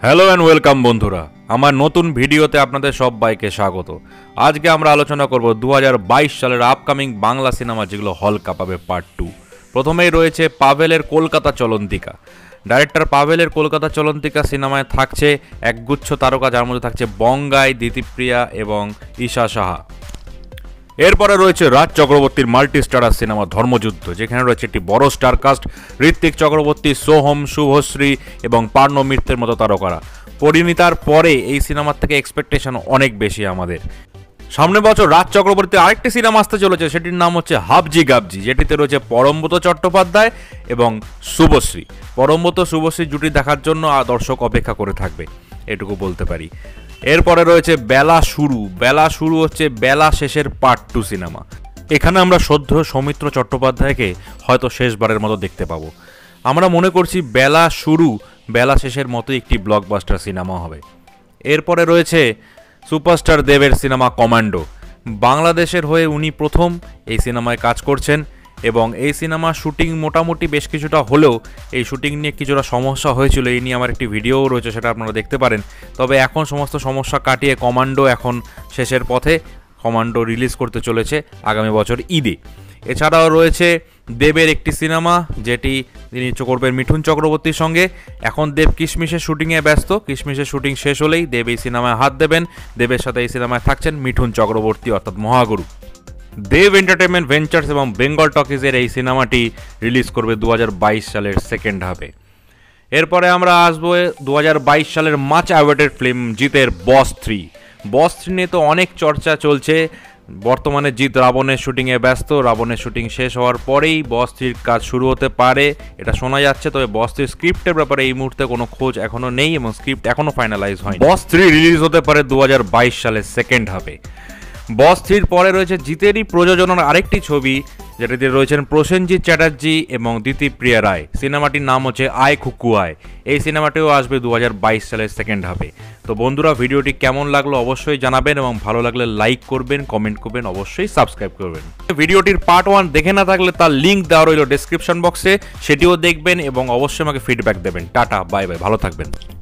Hello and welcome বন্ধুরা, আমার নতুন ভিডিওতে আপনাদের সবাইকে স্বাগত। আজকে আমরা আলোচনা করব 2022 সালের আপকামিং বাংলা সিনেমা যেগুলো হল কাঁপাবে পার্ট 2। প্রথমেই রয়েছে পাভেলের কলকাতা চলন্তিকা। ডাইরেক্টর পাভেলের কলকাতা চলন্তিকা সিনেমায় থাকছে একগুচ্ছ তারকা, যার মধ্যে থাকছে বঙ্গাই, দিতিপ্রিয়া এবং ঈশা সাহা। এরপরে রয়েছে রাজ চক্রবর্তীর মাল্টি স্টারার সিনেমা ধর্মযুদ্ধ, যেখানে রয়েছে একটি বড় স্টার কাস্ট, ঋত্বিক চক্রবর্তী, সোহম, শুভশ্রী এবং পার্ণ মিত্রের মতো তারকারা। পরিণীতার পরে এই সিনেমার থেকে এক্সপেকটেশন অনেক বেশি আমাদের। সামনের বছর রাজ চক্রবর্তীর আরেকটি সিনেমা আসতে চলেছে, সেটির নাম হচ্ছে হাবজি গাবজি, যেটিতে রয়েছে পরমব্রত চট্টোপাধ্যায় এবং শুভশ্রী। পরমব্রত শুভশ্রী জুটি দেখার জন্য দর্শক অপেক্ষা করে থাকবে, এটুকু বলতে পারি। এরপরে রয়েছে বেলা শুরু। বেলা শুরু হচ্ছে বেলা শেষের পার্ট 2 সিনেমা। এখানে আমরা শ্রদ্ধেয় সৌমিত্র চট্টোপাধ্যায়কে হয়তো শেষবারের মতো দেখতে পাবো। আমরা মনে করছি বেলা শুরু বেলা শেষের মতো একটি ব্লকবাস্টার সিনেমা হবে। এরপরে রয়েছে সুপারস্টার দেবের সিনেমা কমান্ডো। বাংলাদেশের হয়ে উনি প্রথম এই সিনেমায় কাজ করছেন এবং এই সিনেমা শুটিং মোটামুটি বেশ কিছুটা হলেও এই শুটিং নিয়ে কিছুটা সমস্যা হয়েছিল। এই নিয়ে আমার একটি ভিডিওও রয়েছে, সেটা আপনারা দেখতে পারেন। তবে এখন সমস্ত সমস্যা কাটিয়ে কমান্ডো এখন শেষের পথে। কমান্ডো রিলিজ করতে চলেছে আগামী বছর ঈদে। এছাড়াও রয়েছে দেবের একটি সিনেমা, যেটি তিনি করবেন মিঠুন চক্রবর্তীর সঙ্গে। এখন দেব কিশমিশের শুটিংয়ে ব্যস্ত। কিশমিশের শুটিং শেষ হলেই দেব এই সিনেমায় হাত দেবেন। দেবের সাথে এই সিনেমায় থাকছেন মিঠুন চক্রবর্তী অর্থাৎ মহাগুরু। দেব এন্টারটেনমেন্ট ভেঞ্চার্স এবং বেঙ্গল টকিজের এই সিনেমাটি রিলিজ করবে 2022 সালের সেকেন্ড হাফে। এরপরে আমরা আসবো 2022 সালের মাচ অ্যাওয়েটেড ফিল্ম জিতের বস 3। বস 3 নিয়ে তো অনেক চর্চা চলছে। বর্তমানে জিৎ রাবণের শুটিংয়ে ব্যস্ত। রাবণের শুটিং শেষ হওয়ার পরেই বস 3 কাজ শুরু হতে পারে, এটা শোনা যাচ্ছে। তবে বস 3 স্ক্রিপ্টের ব্যাপারে এই মুহূর্তে কোনো খোঁজ এখনও নেই এবং স্ক্রিপ্ট এখনও ফাইনালাইজ হয়নি। বস 3 রিলিজ হতে পারে 2022 সালের সেকেন্ড হাফে। বস 3 পরে রয়েছে জিতেরই প্রযোজনার আরেকটি ছবি, যেটাতে রয়েছেন প্রসেনজিৎ চ্যাটার্জি এবং দিতিপ্রিয়া রায়। সিনেমাটির নাম হচ্ছে আয় খুকু আয়। এই সিনেমাটিও আসবে 2022 সালের সেকেন্ড হাফে। তো বন্ধুরা, ভিডিওটি কেমন লাগলো অবশ্যই জানাবেন এবং ভালো লাগলে লাইক করবেন, কমেন্ট করবেন, অবশ্যই সাবস্ক্রাইব করবেন। ভিডিওটির পার্ট 1 দেখে না থাকলে তার লিঙ্ক দেওয়া রইল ডেসক্রিপশন বক্সে, সেটিও দেখবেন এবং অবশ্যই আমাকে ফিডব্যাক দেবেন। টাটা, বাই বাই, ভালো থাকবেন।